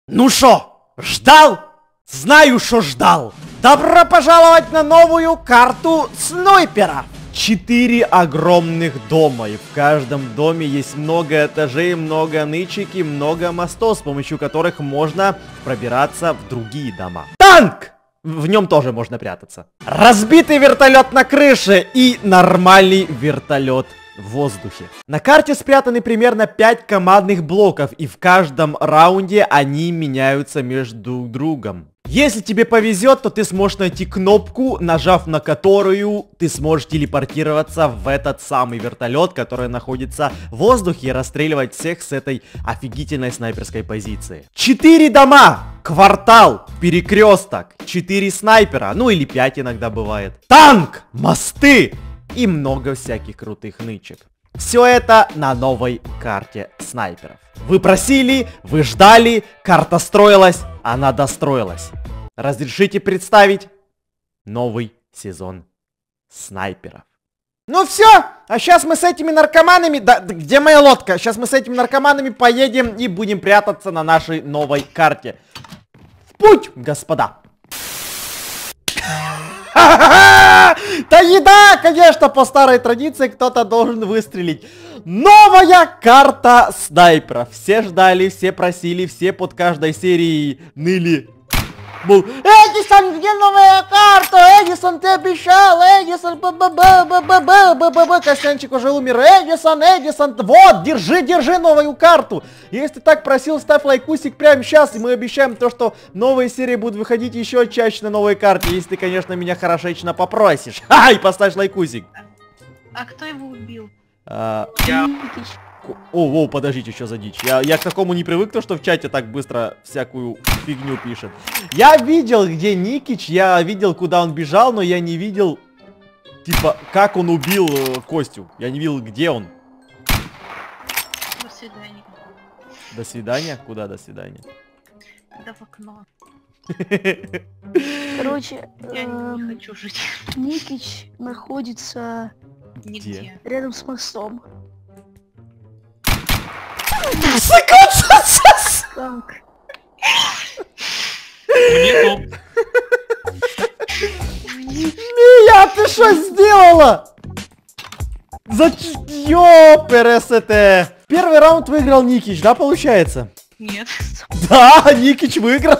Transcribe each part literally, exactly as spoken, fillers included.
Ну шо, ждал? Знаю, что ждал. Добро пожаловать на новую карту снайпера. Четыре огромных дома, и в каждом доме есть много этажей, много нычек и много мостов, с помощью которых можно пробираться в другие дома. Танк! В нем тоже можно прятаться. Разбитый вертолет на крыше и нормальный вертолет в воздухе. На карте спрятаны примерно пять командных блоков, и в каждом раунде они меняются между другом. Если тебе повезет, то ты сможешь найти кнопку, нажав на которую ты сможешь телепортироваться в этот самый вертолет, который находится в воздухе, и расстреливать всех с этой офигительной снайперской позиции. Четыре дома, квартал, перекресток, четыре снайпера, ну или пять иногда бывает. Танк, мосты и много всяких крутых нычек. Все это на новой карте снайперов. Вы просили, вы ждали, карта строилась, она достроилась. Разрешите представить новый сезон снайперов. Ну все, а сейчас мы с этими наркоманами... Да, где моя лодка? Сейчас мы с этими наркоманами поедем и будем прятаться на нашей новой карте. В путь, господа! Да еда, конечно, по старой традиции кто-то должен выстрелить. Новая карта снайперов. Все ждали, все просили, все под каждой серией ныли. Мол, Эдисон, где новая карта? Эдисон, ты обещал, Эдисон, б-б-б-б-б-б-б-б-б. Костянчик уже умер. Эдисон, Эдисон, вот, держи, держи новую карту. Если ты так просил, ставь лайкусик прямо сейчас, и мы обещаем то, что новые серии будут выходить еще чаще на новой карте, если ты, конечно, меня хорошечно попросишь. Ха, и поставь лайкусик. А кто его убил? А... Я... О, о, подождите, что за дичь. Я, я к такому не привык, то что в чате так быстро всякую фигню пишет. Я видел, где Никич, я видел, куда он бежал, но я не видел, типа, как он убил э, Костю. Я не видел, где он. До свидания. До свидания? Куда до свидания? Да в окно. Короче, Я эм, не хочу жить. Никич находится Нигде. рядом с мостом. Танк. Мне топ. Мия, ты что сделала? За ёпересете. Первый раунд выиграл Никич, да, получается? Нет. Да, Никич выиграл.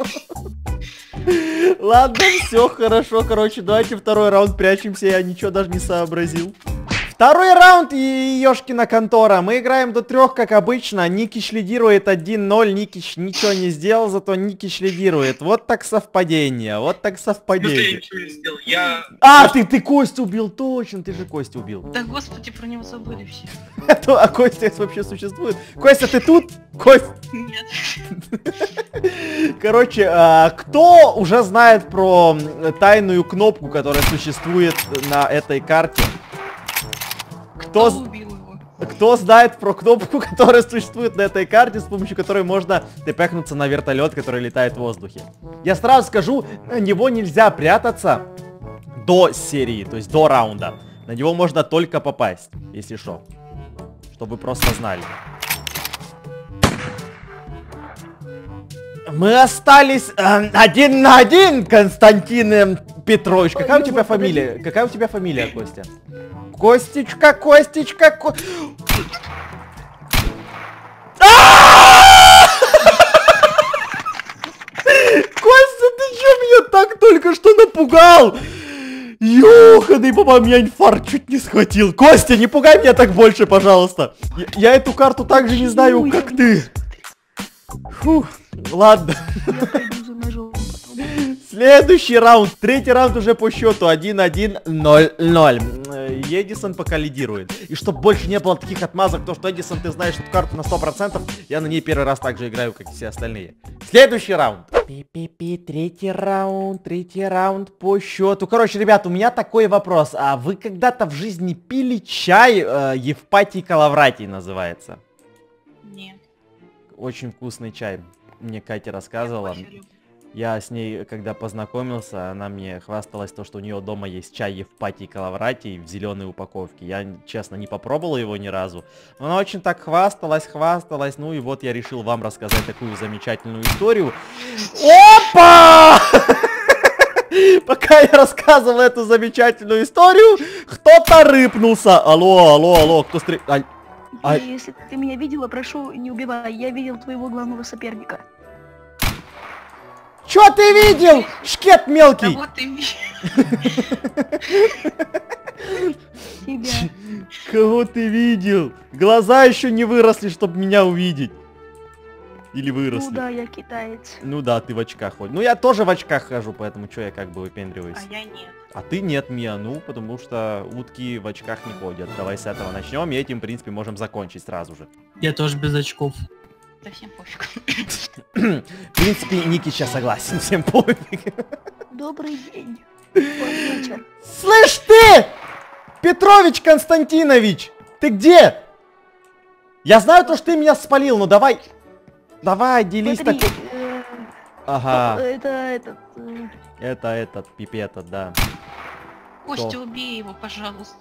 Ладно, все хорошо, короче, давайте второй раунд прячемся, я ничего даже не сообразил. Второй раунд и ёшкина контора. Мы играем до трех, как обычно. Никич лидирует один ноль. Никич ничего не сделал, зато Никич лидирует. Вот так совпадение. Вот так совпадение. Я ничего не сделал. Я... А, ты, ты Костю убил, точно, ты же Костю убил. Да господи, про него забыли все. А Костя вообще существует? Костя, ты тут? Костя. Нет. Короче, а, кто уже знает про тайную кнопку, которая существует на этой карте? Кто, Кто убил его? кто знает про кнопку, которая существует на этой карте, с помощью которой можно тепехнуться на вертолет, который летает в воздухе? Я сразу скажу, на него нельзя прятаться до серии, то есть до раунда. На него можно только попасть, если что. Чтобы вы просто знали. Мы остались э, один на один, Константин Петрович. Какая у тебя фамилия? Какая у тебя фамилия, Костя? Костечка, Костечка, Ко... Костя, ты чё меня так только что напугал? Ёханый баба, меня инфаркт чуть не схватил. Костя, не пугай меня так больше, пожалуйста. Я, я эту карту так же не знаю, как ты. Фух, ладно. Я пойду за ножом. Следующий раунд. Третий раунд уже по счету один один ноль ноль. Эдисон пока лидирует. И чтобы больше не было таких отмазок, то что Эдисон, ты знаешь эту карту на сто процентов, я на ней первый раз так же играю, как и все остальные. Следующий раунд. Пи-пи-пи, третий раунд, третий раунд по счету. Короче, ребят, у меня такой вопрос. А вы когда-то в жизни пили чай? Э, Евпатий Калавратий называется. Нет. Очень вкусный чай. Мне Катя рассказывала. Я с ней, когда познакомился, она мне хвасталась то, что у нее дома есть чай Евпатий Калавратий в зеленой упаковке. Я, честно, не попробовал его ни разу. Но она очень так хвасталась, хвасталась. Ну и вот я решил вам рассказать такую замечательную историю. Опа! Пока я рассказывал эту замечательную историю, кто-то рыпнулся. Алло, алло, алло, кто стреляет? А... Если ты меня видела, прошу, не убивай. Я видел твоего главного соперника. Чё ты видел? Шкет мелкий. Да вот и Тебя. Кого ты видел? Глаза еще не выросли, чтобы меня увидеть. Или выросли. Ну да, я китаец. Ну да, ты в очках ходишь. Ну я тоже в очках хожу, поэтому что я как бы выпендриваюсь. А я нет. А ты нет, Мия, ну потому что утки в очках не ходят. Давай с этого начнем, и этим, в принципе, можем закончить сразу же. Я тоже без очков. Совсем пофиг. В принципе, Никича согласен, всем пофиг. Добрый день. Добрый вечер. Слышь ты! Петрович Константинович! Ты где? Я знаю то, что ты меня спалил, но давай... Давай, делись Смотри, так... э, Ага, это этот... э, это этот, пипета, да. Костя, убей его, пожалуйста.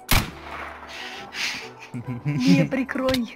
Не прикрой.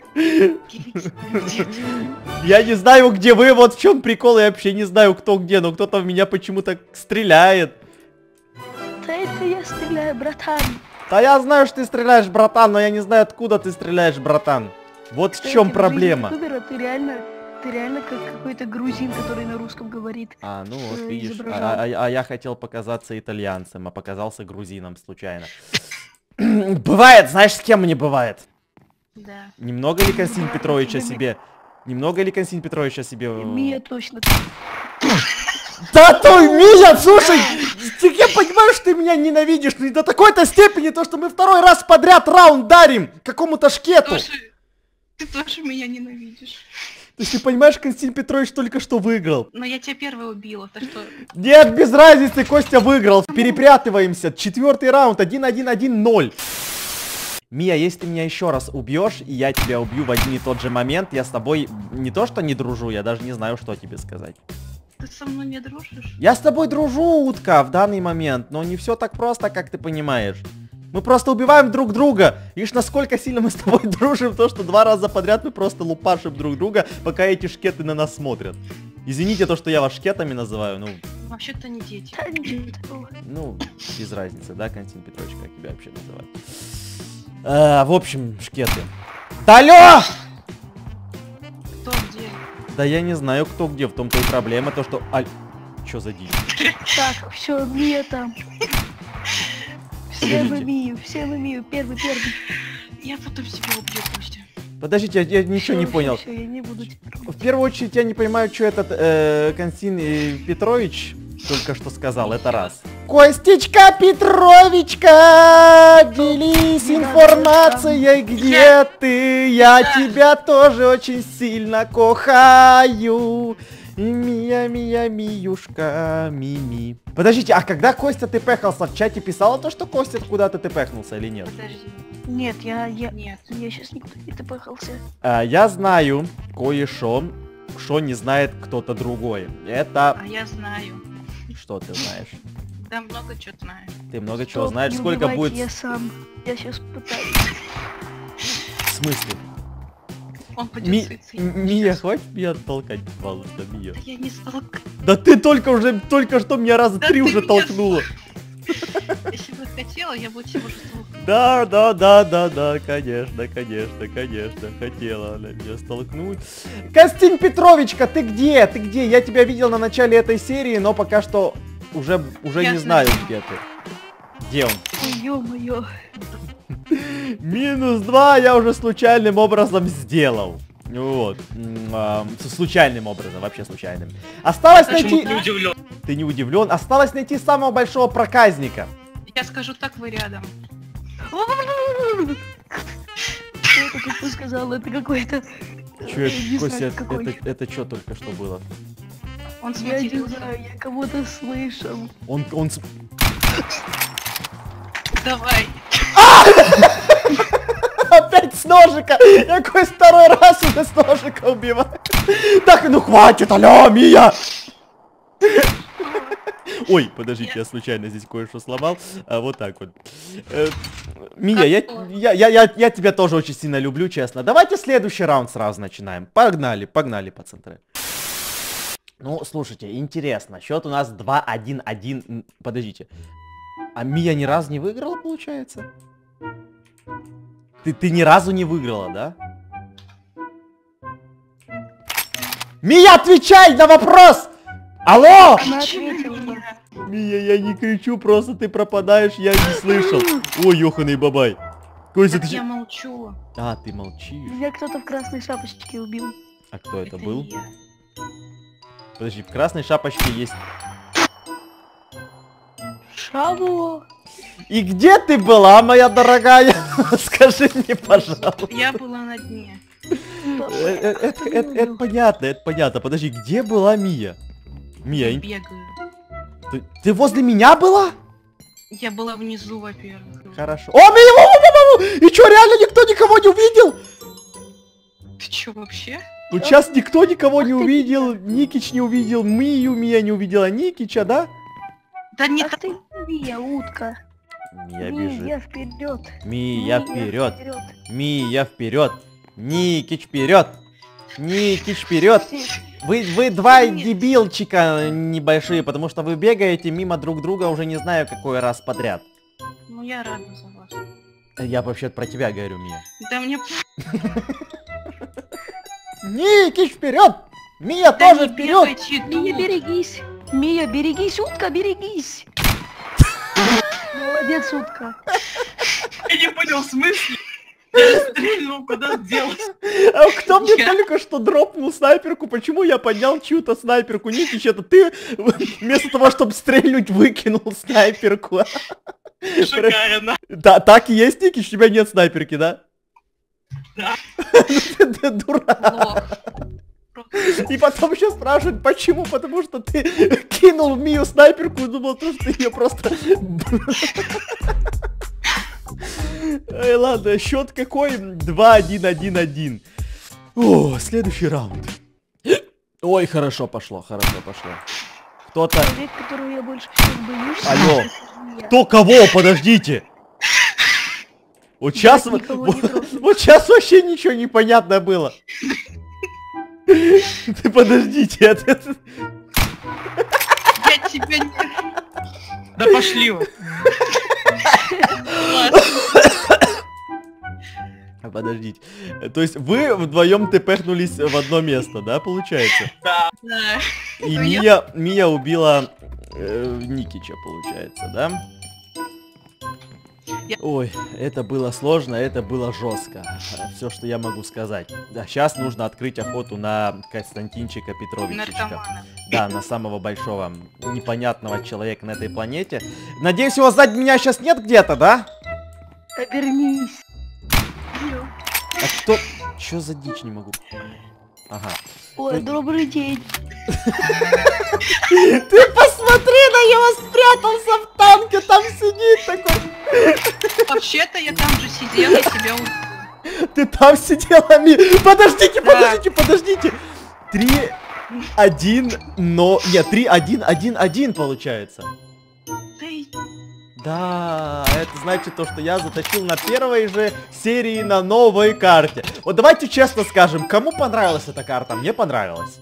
Я не знаю, где вы, вот в чем прикол, я вообще не знаю, кто где, но кто-то в меня почему-то стреляет. Да это я стреляю, братан. Да я знаю, что ты стреляешь, братан, но я не знаю, откуда ты стреляешь, братан. Вот в чем проблема. Ютубера, ты реально, ты реально как какой-то грузин, который на русском говорит. А, ну вот, э, видишь, изображал. а, а- а я хотел показаться итальянцем, а показался грузином случайно. Бывает, знаешь, с кем мне бывает? Да. Немного ли Константин Бывает, Петрович о тебе себе... Немного ли Константин Петрович о себе... Мия точно. Да ты, Мия, слушай, ты, я понимаю, что ты меня ненавидишь, но не до такой-то степени, то, что мы второй раз подряд раунд дарим какому-то шкету. Тоже... Ты тоже меня ненавидишь. То есть ты понимаешь, Константин Петрович только что выиграл. Но я тебя первая убила, так что... Нет, без разницы, Костя выиграл. Перепрятываемся. Четвертый раунд, один один один ноль. Мия, если ты меня еще раз убьешь, и я тебя убью в один и тот же момент, я с тобой не то что не дружу, я даже не знаю, что тебе сказать. Ты со мной не дружишь? Я с тобой дружу, утка, в данный момент, но не все так просто, как ты понимаешь. Мы просто убиваем друг друга. Видишь, насколько сильно мы с тобой дружим, то, что два раза подряд мы просто лупашим друг друга, пока эти шкеты на нас смотрят. Извините то, что я вас шкетами называю, ну... Вообще-то не дети. Да ничего такого. Ну, без разницы, да, Константин Петрович, как тебя вообще называют. А, в общем, шкеты. Да алло! Кто где? Да я не знаю, кто где, в том-то и проблема, то, что... Аль... Чё за дичь? Так, все, Мия там. Все на Мию, все на Мию, первый, первый. Я потом себя убью, Костя. Подождите, я, я ничего Всё, не всё, понял. всё, я не буду тебя трогать. В первую очередь, я не понимаю, что этот э, Константин э, Петрович только что сказал, это раз. Костечка Петровичка, делись информацией, где ты, я тебя тоже очень сильно кохаю. Мия, Мия, Миюшка, Мими. Подождите, а когда Костя ты пехался, в чате писала то, что Костя куда-то ты пехнулся или нет? Подожди. Нет, я, я, Нет. я сейчас никуда не допахался. А, я знаю кое-что, что не знает кто-то другой. Это... А я знаю. Что ты знаешь? Да много чего знаю. Ты много чего Стоп, знаешь, не сколько убивайте, будет... Я сам. Я сейчас пытаюсь. В смысле? Он пойдет Ми... суицид. Мия, хватит меня толкать, пожалуйста, Мия. Я не столк. Да ты только уже, только что меня раза Да три ты уже меня толкнула. Если бы хотела, я бы тебя уже столкнула. Да, да, да, да, да, конечно, конечно, конечно, хотела она меня столкнуть. Константин Петровичка, ты где? Ты где? Я тебя видел на начале этой серии, но пока что уже, уже Я не знаю, знаю. где ты. Где он? Ой, ё-моё. Минус два я уже случайным образом сделал. Вот. М, а, с- случайным образом, вообще случайным. Осталось Почему найти... ты не удивлен? Ты не удивлен? Осталось найти самого большого проказника. Я скажу так, вы рядом. Что это, как ты сказал? Это какой-то... Чё э, это, не Костя, знаю, это, какой. это, это что только что было? Он Я не сматерился. знаю, я кого-то слышал. Он, он... с- Давай. Опять с ножика! Я какой второй раз уже с ножика убиваю. Так, ну хватит, алло, Мия! Ой, подождите, я случайно здесь кое-что сломал. А, вот так вот. Э, Мия, я, я, я, я, я тебя тоже очень сильно люблю, честно. Давайте следующий раунд сразу начинаем. Погнали, погнали, пацаны. Ну, слушайте, интересно. Счет у нас два один один. Подождите. А Мия ни разу не выиграла, получается? Ты, ты ни разу не выиграла, да? Мия, отвечай на вопрос! Алло! Она ответила мне. Мия, я не кричу, просто ты пропадаешь, я не слышал. Ой, ёханый бабай. Костя, Так ты... я молчу. А, ты молчишь. Меня кто-то в красной шапочке убил. А кто это, Это был? я. Подожди, в красной шапочке есть... Шабу. И где ты была, моя дорогая? Скажи мне, пожалуйста. Я была на дне. Э, э, Это это- это понятно, это понятно. Подожди, где была Мия? Мия, ин- Бегаю. ты, ты возле меня была? Я была внизу, во-первых. Хорошо. О, Мия! во, во, во, во! И чё, реально никто никого не увидел? Ты чё вообще? Вот сейчас никто никого не Ах ты, увидел. Никич не увидел, Мию Мия не увидела Никича, да? Да не Ах так. ты, Мия, утка. Мия Мия, бежит. я вперед. Мия вперед. Мия вперед. Никич вперед. Никич вперед. Вы, вы два Нет. дебилчика небольшие, потому что вы бегаете мимо друг друга уже не знаю какой раз подряд. Ну я рада за вас. Я вообще про тебя говорю, Мия. Да мне... Никич вперед! Мия Да тоже не вперед! бегайте Мия, тут. берегись. Мия, берегись, утка, берегись. Молодец, утка. Я не понял смысл. Я стрельнул, куда делась. А кто мне Я. только что дропнул снайперку? Почему я поднял чью-то снайперку? Никич, это ты вместо того, чтобы стрельнуть, выкинул снайперку. Шикарно. Да, так и есть, Никич, у тебя нет снайперки, да? Да. Ну ты дурак. Лох. И потом еще спрашивают, почему? Потому что ты кинул в Мию снайперку и думал, то, что ты ее просто... Эй, ладно, счет какой? два один один один. О, следующий раунд. Ой, хорошо пошло, хорошо пошло. Кто-то... Человек, которого я больше всех боюсь. Алло. это Мия. Кто кого? Подождите. Вот сейчас... Я никого не Вот, трогаю. вот сейчас вообще ничего не понятно было. Ты подождите, это... это- Я тебя не... Да пошли вы. Ладно. Подождите. То есть вы вдвоем тпхнулись в одно место, да, получается? Да. Да. И Ну, я- Мия, Мия убила э, Никича, получается, да? Я- Ой, это было сложно, это было жестко. Все, что я могу сказать. Да, сейчас нужно открыть охоту на Константинчика Петровичичка. Наркомана. Да, на самого большого непонятного человека на этой планете. Надеюсь, его сзади меня сейчас нет где-то, да? Обернись. Мия. А кто... Чё за дичь, не могу? Ага. Ой, добрый день. Ты посмотри на него, спрятался в танке, там сидит такой. Вообще-то я там же сидела и тебя убила. Ты там сидела, Ми... Подождите, Да. подождите, подождите. Три, один, но... Нет, три, один, один, один получается. Ты... Да, это значит то, что я затащил на первой же серии на новой карте. Вот давайте честно скажем, кому понравилась эта карта? Мне понравилась.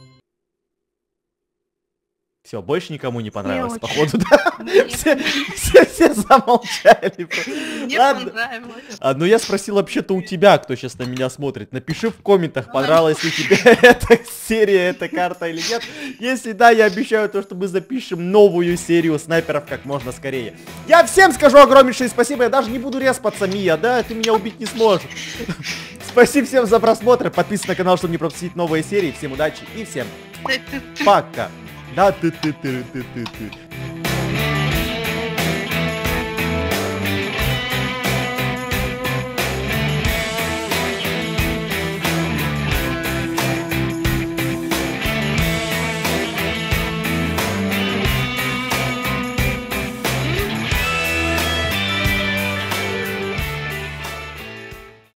Все, больше никому не понравилось, очень. походу, да? Мне, Все, все, все замолчали. мне Ладно. понравилось. А, ну я спросил вообще-то у тебя, кто сейчас на меня смотрит. Напиши в комментах, Ой. понравилась ли тебе эта серия, эта карта или нет. Если да, я обещаю то, что мы запишем новую серию снайперов как можно скорее. Я всем скажу огромнейшее спасибо, я даже не буду респаться, Мия, да? Ты меня убить не сможешь. Спасибо всем за просмотр, подписывайтесь на канал, чтобы не пропустить новые серии. Всем удачи и всем Ты- ты- ты- пока. Да, ты ты ты ты ты ты.